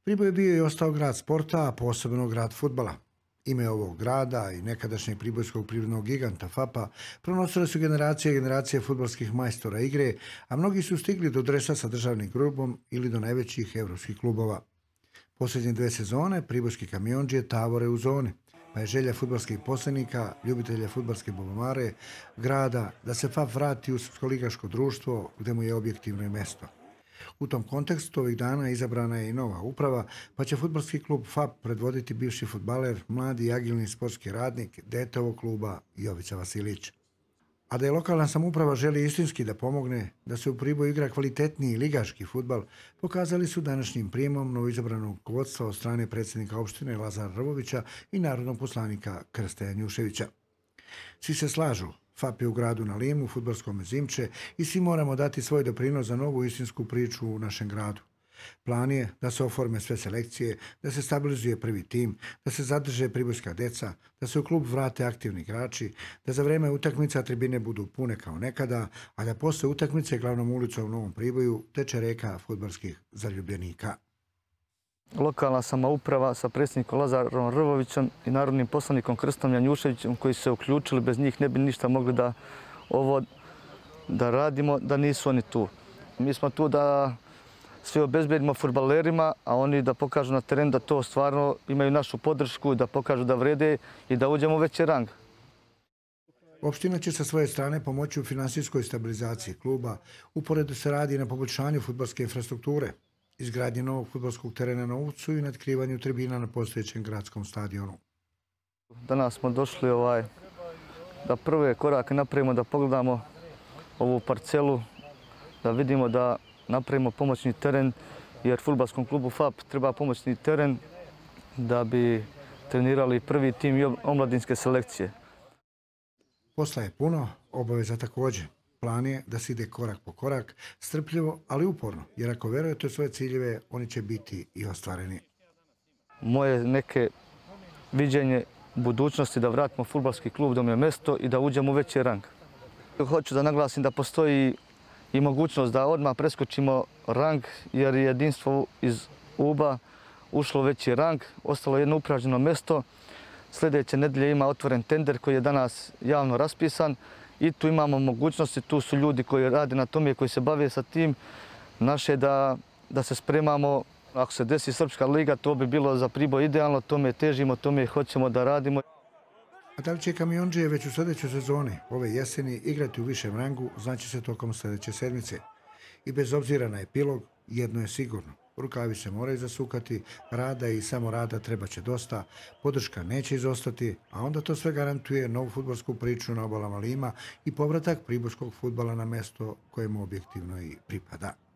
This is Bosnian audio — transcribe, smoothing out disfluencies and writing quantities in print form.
Priboj je bio i ostao grad sporta, a posebno grad fudbala. Ime ovog grada i nekadašnjeg pribojskog privrednog giganta FAP-a pronosile su generacije i generacije fudbalskih majstora igre, a mnogi su stigli do dresa sa državnim grubom ili do najvećih evropskih klubova. Posljednje 2 sezone pribojski kamiondžije tavore u zoni, pa je želja fudbalskih poslenika, ljubitelja fudbalske bombamare, grada da se FAP vrati u srpsko-ligaško društvo gde mu je objektivno i mesto. U tom kontekstu ovih dana izabrana je i nova uprava, pa će fudbalski klub FAP predvoditi bivši fudbaler, mladi i agilni sportski radnik, dete ovog kluba Jovica Vasilić. A da je lokalna samouprava želi istinski da pomogne da se u Priboju igra kvalitetniji ligaški fudbal, pokazali su današnjim prijemom novoizabranog vodstva od strane predsjednika opštine Lazara Rvovića i narodnog poslanika Krsteja Njuševića. Svi se slažu, FAP je u gradu na limu, fudbalskom Zimče i svi moramo dati svoj doprinos za novu istinsku priču u našem gradu. Plan je da se oforme sve selekcije, da se stabilizuje prvi tim, da se zadrže pribojska deca, da se u klub vrate aktivni igrači, da za vreme utakmica tribine budu pune kao nekada, a da posle utakmice glavnom ulicom u Novom Priboju teče reka fudbalskih zaljubljenika. Lokalna samouprava sa predsjednikom Lazarom Rvovićem i narodnim poslanikom Krstom Janjuševićem koji su se uključili, bez njih ne bi ništa mogli da radimo, da nisu oni tu. Mi smo tu da sve obezbedimo fudbalerima, a oni da pokažu na terenu da to stvarno imaju našu podršku, da pokažu da vrede i da uđemo u veći rang. Opština će sa svoje strane pomoći u finansijskoj stabilizaciji kluba, uporedo se radi na poboljšanju fudbalske infrastrukture, izgradnje novog fudbalskog terena na Uvcu i natkrivanju tribina na postojećem gradskom stadionu. Danas smo došli da prve korake napravimo, da pogledamo ovu parcelu, da vidimo da napravimo pomoćni teren, jer fudbalskom klubu FAP treba pomoćni teren da bi trenirali prvi tim i omladinske selekcije. Posla je puno, obaveza također. Plan je da se ide korak po korak, strpljivo, ali uporno, jer ako verujete u svoje ciljeve, oni će biti i ostvareni. Moje neke viđenje budućnosti da vratimo fudbalski klub da mu je mesto i da uđemo u veći rang. Hoću da naglasim da postoji i mogućnost da odmah preskočimo rang, jer je jedinstvo iz UBA ušlo u veći rang, ostalo jedno upražnjeno mesto. Sljedeće nedelje ima otvoren tender koji je danas javno raspisan i tu imamo mogućnosti, tu su ljudi koji rade na tome, koji se bave sa tim. Naše da se spremamo, ako se desi Srpska liga, to bi bilo za Priboj idealno, tome težimo, tome hoćemo da radimo. A da li će kamiondžije već u sljedećoj sezoni, ove jeseni, igrati u višem rangu, znači se tokom sljedeće sedmice. I bez obzira na epilog, jedno je sigurno. Rukavi se moraju zasukati, rada i samo rada treba će dosta, podrška neće izostati, a onda to sve garantuje novu fudbalsku priču na obalama Lima i povratak pribojskog fudbala na mesto kojemu objektivno i pripada.